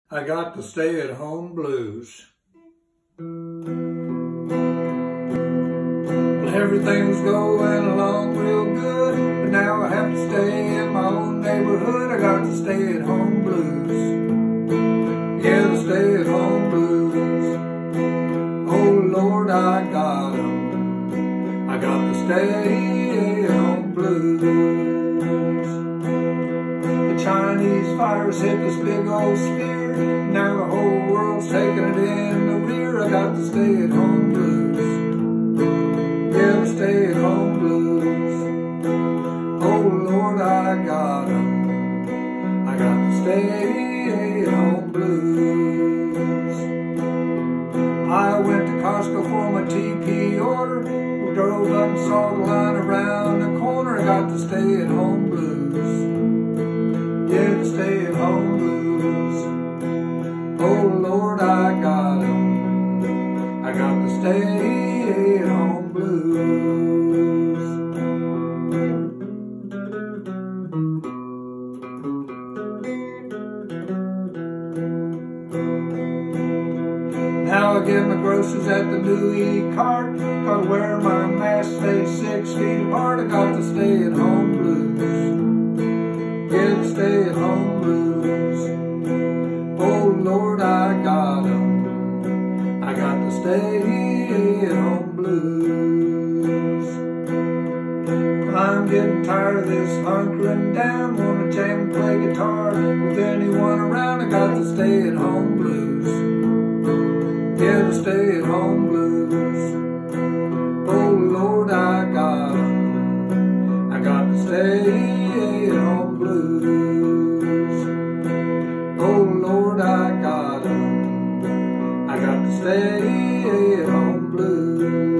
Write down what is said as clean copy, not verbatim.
I got the stay-at-home blues. Well, everything was going along real good, but now I have to stay in my own neighborhood. I got the stay-at-home blues. Yeah, the stay-at-home blues. Oh Lord, I got 'em. I got the stay-at-home blues. The Chinese virus hit this big old sphere. Now the whole world's taking it in the rear. I got the stay-at-home blues. Yeah, the stay-at-home blues. Oh Lord, I got 'em. I got the stay-at-home blues. I went to Costco for my TP order. We drove up and saw the line around the corner. I got the stay-at-home blues. Yeah, the stay-at-home blues. Oh Lord, I got 'em. I got the stay-at-home blues. Now I get my groceries at the new e-cart. Gotta wear my mask, stay 6 feet apart. I got the stay-at-home blues. Yeah, the stay-at-home blues. Oh Lord, I got 'em. I got the stay-at-home blues. I'm getting tired of this hunkering down. Wanna jam and play guitar with anyone around. I got the stay-at-home blues. Yeah, the stay-at-home blues. Oh Lord, I got 'em. I got the stay-at-home blues. Oh Lord, I got 'em. I got the stay-at-home blues.